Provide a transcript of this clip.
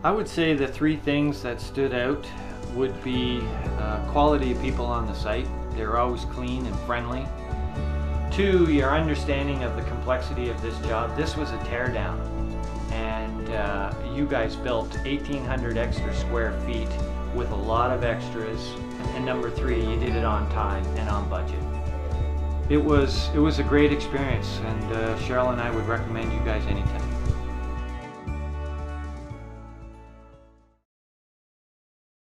I would say the three things that stood out would be quality of people on the site. They were always clean and friendly. Two, your understanding of the complexity of this job. This was a teardown, and you guys built 1,800 extra square feet with a lot of extras. And number three, you did it on time and on budget. It was a great experience, and Cheryl and I would recommend you guys anytime.